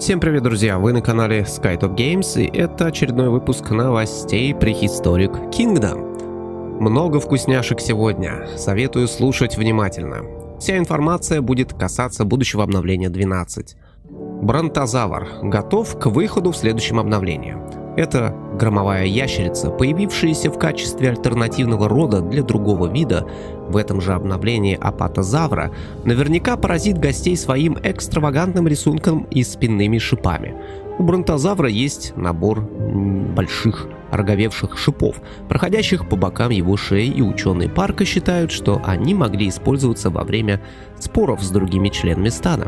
Всем привет, друзья! Вы на канале SkyTop Games, и это очередной выпуск новостей Prehistoric Kingdom. Много вкусняшек сегодня, советую слушать внимательно. Вся информация будет касаться будущего обновления 12. Бронтозавр готов к выходу в следующем обновлении. Это громовая ящерица, появившаяся в качестве альтернативного рода для другого вида. В этом же обновлении апатозавра наверняка поразит гостей своим экстравагантным рисунком и спинными шипами. У бронтозавра есть набор больших роговевших шипов, проходящих по бокам его шеи, и ученые парка считают, что они могли использоваться во время споров с другими членами стада.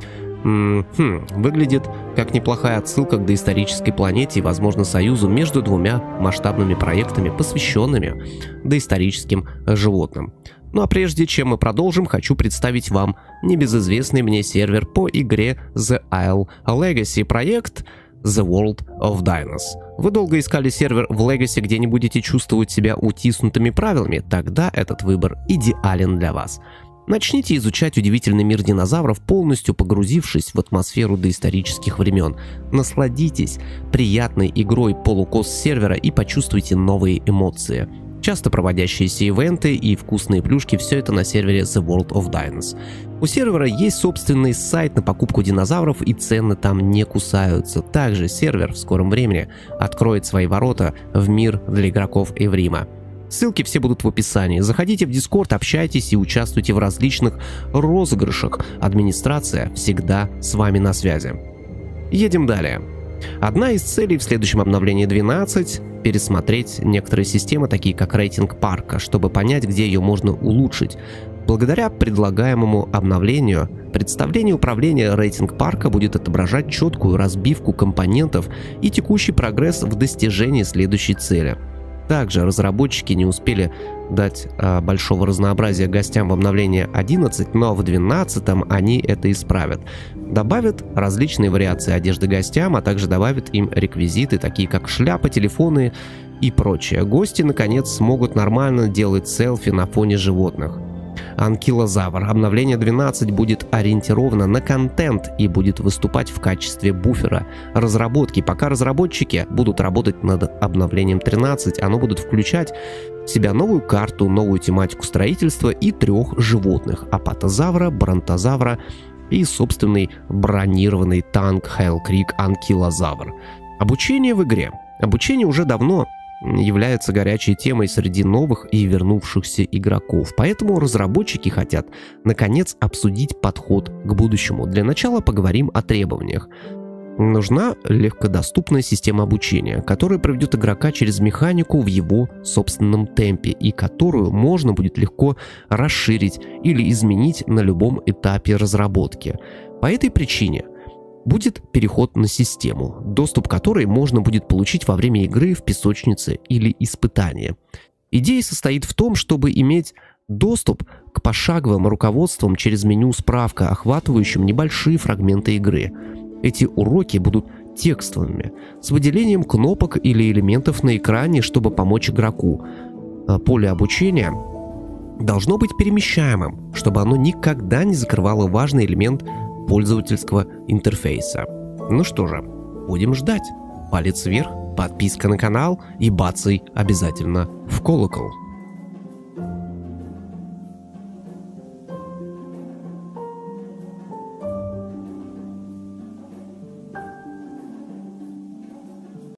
Выглядит как неплохая отсылка к доисторической планете и, возможно, союзу между двумя масштабными проектами, посвященными доисторическим животным. Ну а прежде чем мы продолжим, хочу представить вам небезызвестный мне сервер по игре The Isle Legacy, проект The World of Dinosaurs. Вы долго искали сервер в Legacy, где не будете чувствовать себя утиснутыми правилами? Тогда этот выбор идеален для вас. Начните изучать удивительный мир динозавров, полностью погрузившись в атмосферу доисторических времен. Насладитесь приятной игрой полукос сервера и почувствуйте новые эмоции. Часто проводящиеся ивенты и вкусные плюшки — все это на сервере The World of Dinosaurs. У сервера есть собственный сайт на покупку динозавров, и цены там не кусаются. Также сервер в скором времени откроет свои ворота в мир для игроков Эврима. Ссылки все будут в описании. Заходите в Discord, общайтесь и участвуйте в различных розыгрышах. Администрация всегда с вами на связи. Едем далее. Одна из целей в следующем обновлении 12 — пересмотреть некоторые системы, такие как рейтинг парка, чтобы понять, где ее можно улучшить. Благодаря предлагаемому обновлению, представление управления рейтинг парка будет отображать четкую разбивку компонентов и текущий прогресс в достижении следующей цели. Также разработчики не успели дать большого разнообразия гостям в обновлении 11, но в 12 они это исправят. Добавят различные вариации одежды гостям, а также добавят им реквизиты, такие как шляпы, телефоны и прочее. Гости, наконец, смогут нормально делать селфи на фоне животных. Анкилозавр. Обновление 12 будет ориентировано на контент и будет выступать в качестве буфера разработки. Пока разработчики будут работать над обновлением 13, оно будет включать в себя новую карту, новую тематику строительства и 3 животных — апатозавра, бронтозавра и собственный бронированный танк Hell Creek Анкилозавр. Обучение в игре. Обучение уже давно является горячей темой среди новых и вернувшихся игроков, поэтому разработчики хотят наконец обсудить подход к будущему. Для начала поговорим о требованиях. Нужна легкодоступная система обучения, которая проведет игрока через механику в его собственном темпе и которую можно будет легко расширить или изменить на любом этапе разработки. По этой причине будет переход на систему, доступ к которой можно будет получить во время игры в песочнице или испытания. Идея состоит в том, чтобы иметь доступ к пошаговым руководствам через меню «Справка», охватывающим небольшие фрагменты игры. Эти уроки будут текстовыми, с выделением кнопок или элементов на экране, чтобы помочь игроку. Поле обучения должно быть перемещаемым, чтобы оно никогда не закрывало важный элемент пользовательского интерфейса. Ну что же, будем ждать. Палец вверх, подписка на канал и бацай обязательно в колокол.